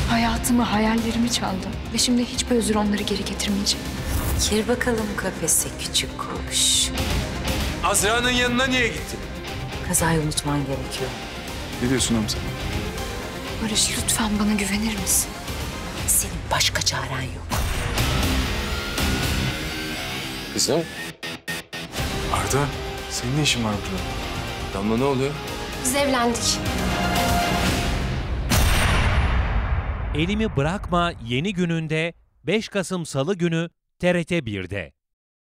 Hayatımı, hayallerimi çaldı. Ve şimdi hiçbir özür onları geri getirmeyecek. Gir bakalım kafese küçük kuş. Azra'nın yanına niye gittin? Kazayı unutman gerekiyor. Ne diyorsun Hamza? Barış, lütfen bana güvenir misin? Senin başka çaren yok. Kızım. Arda, senin ne işin var burada? Damla ne oluyor? Biz evlendik. Elimi Bırakma yeni gününde 5 Kasım Salı günü TRT 1'de.